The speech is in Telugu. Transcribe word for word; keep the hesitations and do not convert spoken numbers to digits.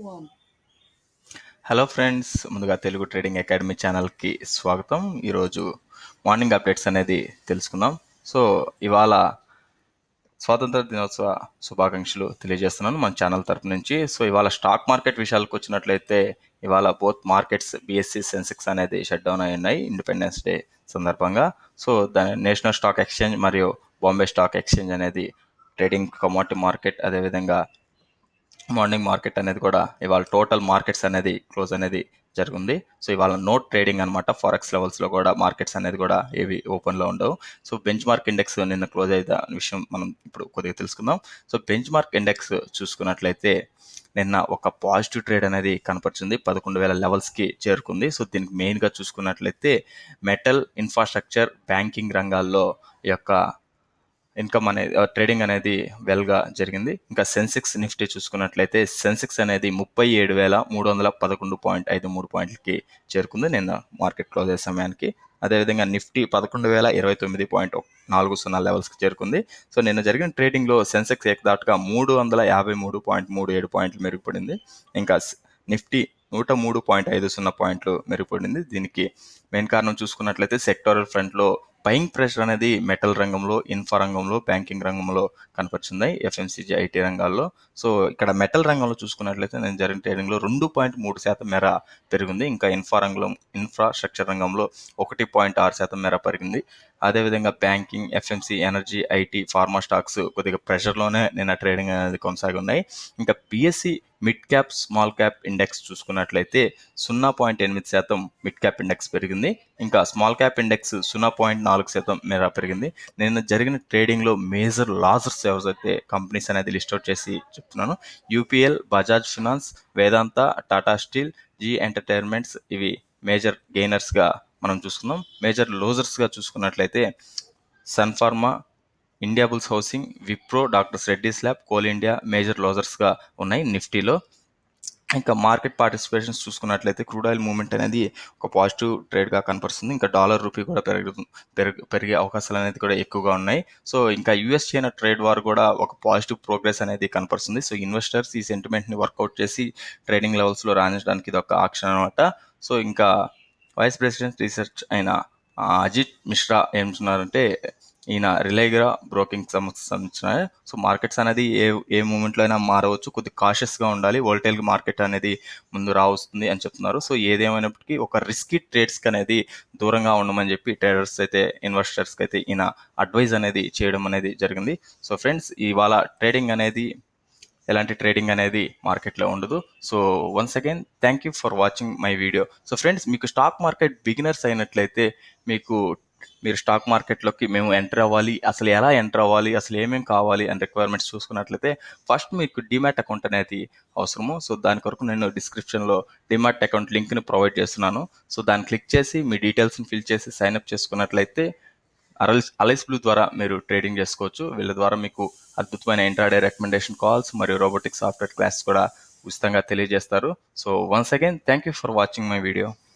One. హలో ఫ్రెండ్స్, ముందుగా తెలుగు ట్రేడింగ్ అకాడమీ ఛానల్కి స్వాగతం. ఈరోజు మార్నింగ్ అప్డేట్స్ అనేది తెలుసుకుందాం. సో ఇవాళ స్వాతంత్ర దినోత్సవ శుభాకాంక్షలు తెలియజేస్తున్నాను మన ఛానల్ తరపు నుంచి. సో ఇవాళ స్టాక్ మార్కెట్ విషయాలకు వచ్చినట్లయితే ఇవాళ బోత్ మార్కెట్స్ బిఎస్సి సెన్సెక్స్ అనేది షట్ డౌన్ అయి ఉన్నాయి ఇండిపెండెన్స్ డే సందర్భంగా. సో దాని నేషనల్ స్టాక్ ఎక్స్చేంజ్ మరియు బాంబే స్టాక్ ఎక్స్చేంజ్ అనేది ట్రేడింగ్ కమోడిటీ మార్కెట్, అదేవిధంగా మార్నింగ్ మార్కెట్ అనేది కూడా ఇవాళ టోటల్ మార్కెట్స్ అనేది క్లోజ్ అనేది జరిగింది. సో ఇవాళ నోట్ ట్రేడింగ్ అనమాట. ఫారెక్స్ లెవెల్స్లో కూడా మార్కెట్స్ అనేది కూడా ఏవి ఓపెన్లో ఉండవు. సో బెంచ్ మార్క్ ఇండెక్స్ నిన్న క్లోజ్ అయ్యే విషయం మనం ఇప్పుడు కొద్దిగా తెలుసుకుందాం. సో బెంచ్ మార్క్ ఇండెక్స్ చూసుకున్నట్లయితే నిన్న ఒక పాజిటివ్ ట్రేడ్ అనేది కనపరిచింది, పదకొండు వేల లెవెల్స్కి చేరుకుంది. సో దీనికి మెయిన్గా చూసుకున్నట్లయితే మెటల్, ఇన్ఫ్రాస్ట్రక్చర్, బ్యాంకింగ్ రంగాల్లో ఈ యొక్క ఇన్కమ్ అనేది ట్రేడింగ్ అనేది వెల్గా జరిగింది. ఇంకా సెన్సెక్స్ నిఫ్టీ చూసుకున్నట్లయితే సెన్సెక్స్ అనేది ముప్పై ఏడు వేల మూడు వందల పదకొండు పాయింట్ ఐదు మూడు పాయింట్లకి చేరుకుంది నిన్న మార్కెట్ క్లోజ్ అయ్యే సమయానికి. అదేవిధంగా నిఫ్టీ పదకొండు వేల ఇరవై తొమ్మిది పాయింట్ నాలుగు సున్నా లెవెల్స్కి చేరుకుంది. సో నిన్న జరిగిన ట్రేడింగ్లో సెన్సెక్స్ ఏకదాటుగా మూడు వందల యాభై మూడు పాయింట్ మూడు ఏడు పాయింట్లు మెరుగుపడింది. ఇంకా నిఫ్టీ నూట మూడు పాయింట్ ఐదు సున్నా పాయింట్లు మెరుగుపడింది. దీనికి మెయిన్ కారణం చూసుకున్నట్లయితే సెక్టోరల్ ఫ్రంట్లో బయింగ్ ప్రెషర్ అనేది మెటల్ రంగంలో, ఇన్ఫ్రా రంగంలో, బ్యాంకింగ్ రంగంలో కనపరిచింది, ఎఫ్ఎంసీజీ, ఐటీ రంగాల్లో. సో ఇక్కడ మెటల్ రంగంలో చూసుకున్నట్లయితే నేను జరిగిన ట్రేడింగ్లో రెండు పాయింట్ మూడు శాతం మేర పెరిగింది. ఇంకా ఇన్ఫ్రా రంగంలో ఇన్ఫ్రాస్ట్రక్చర్ రంగంలో ఒకటి పాయింట్ ఆరు శాతం మేర పెరిగింది. అదేవిధంగా banking, FMC, energy, IT, pharma stocks కొద్దిగా ప్రెషర్లోనే నిన్న ట్రేడింగ్ అనేది కొనసాగి ఉన్నాయి. ఇంకా BSE mid cap, small cap index చూసుకున్నట్లయితే సున్నా పాయింట్ ఎనిమిది శాతం మిడ్ క్యాప్ ఇండెక్స్ పెరిగింది. ఇంకా స్మాల్ క్యాప్ ఇండెక్స్ సున్నా పాయింట్ నాలుగు శాతం మేర పెరిగింది. నిన్న జరిగిన ట్రేడింగ్లో మేజర్ లాసర్స్ ఎవరైతే కంపెనీస్ అనేది లిస్ట్ అవుట్ చేసి చెప్తున్నాను. UPL, Bajaj finance, Vedanta, Tata steel, Zee entertainments ఇవి మేజర్ గెయినర్స్గా మనం చూసుకుందాం. మేజర్ లూజర్స్గా చూసుకున్నట్లయితే Sun Pharma, Indiabulls housing, Wipro, doctor's Reddy's lab, coal India major లూజర్స్గా ఉన్నాయి నిఫ్టీలో. ఇంకా మార్కెట్ పార్టిసిపేషన్స్ చూసుకున్నట్లయితే క్రూడ్ ఆయిల్ మూవ్మెంట్ అనేది ఒక పాజిటివ్ ట్రేడ్గా కనపరుస్తుంది. ఇంకా డాలర్ రూపీ కూడా పెరుగు పెరుగు పెరిగే అవకాశాలు అనేది కూడా ఎక్కువగా ఉన్నాయి. సో ఇంకా యూఎస్ చైనా ట్రేడ్ వార్ కూడా ఒక పాజిటివ్ ప్రోగ్రెస్ అనేది కనపరుస్తుంది. సో ఇన్వెస్టర్స్ ఈ సెంటిమెంట్ని వర్కౌట్ చేసి ట్రేడింగ్ లెవెల్స్లో రాణించడానికి ఇది ఒక ఆప్షన్ అనమాట. సో ఇంకా వైస్ ప్రెసిడెంట్ రీసెర్చ్ అయిన అజిత్ మిశ్రా ఏమంటున్నారంటే ఈయన రిలైగ్రా బ్రోకింగ్ సంబంధించిన సో మార్కెట్స్ అనేది ఏ ఏ మూమెంట్లో అయినా మారవచ్చు, కొద్దిగా కాషియస్గా ఉండాలి, వోల్టైల్ మార్కెట్ అనేది ముందు రావస్తుంది అని చెప్తున్నారు. సో ఏదేమైనప్పటికీ ఒక రిస్కీ ట్రేడ్స్కి అనేది దూరంగా ఉండమని చెప్పి ట్రేడర్స్ అయితే, ఇన్వెస్టర్స్కి అయితే ఈయన అడ్వైజ్ అనేది చేయడం అనేది జరిగింది. సో ఫ్రెండ్స్, ఇవాళ ట్రేడింగ్ అనేది ఎలాంటి ట్రేడింగ్ అనేది మార్కెట్లో ఉండదు. So once again thank you for watching my video. So friends, మీకు స్టాక్ మార్కెట్ బిగినర్స్ అయినట్లయితే మీకు మీరు స్టాక్ మార్కెట్లోకి మేము ఎంటర్ అవ్వాలి, అసలు ఎలా ఎంటర్ అవ్వాలి, అసలు ఏమేమి కావాలి అని రిక్వైర్మెంట్స్ చూసుకున్నట్లయితే ఫస్ట్ మీకు డిమాట్ అకౌంట్ అనేది అవసరము. సో దాని కొరకు నేను డిస్క్రిప్షన్లో డిమాట్ అకౌంట్ లింక్ని ప్రొవైడ్ చేస్తున్నాను. సో దాన్ని క్లిక్ చేసి మీ డీటెయిల్స్ని ఫిల్ చేసి సైన్అప్ చేసుకున్నట్లయితే అరల్స్ అలైస్ బ్లూ ద్వారా మీరు ట్రేడింగ్ చేసుకోవచ్చు. వీళ్ళ ద్వారా మీకు అద్భుతమైన ఇంట్రాడే రికమెండేషన్ కాల్స్ మరియు రోబోటిక్ సాఫ్ట్వేర్ క్లాస్ కూడా ఉచితంగా తెలియజేస్తారు. So once again thank you for watching my video.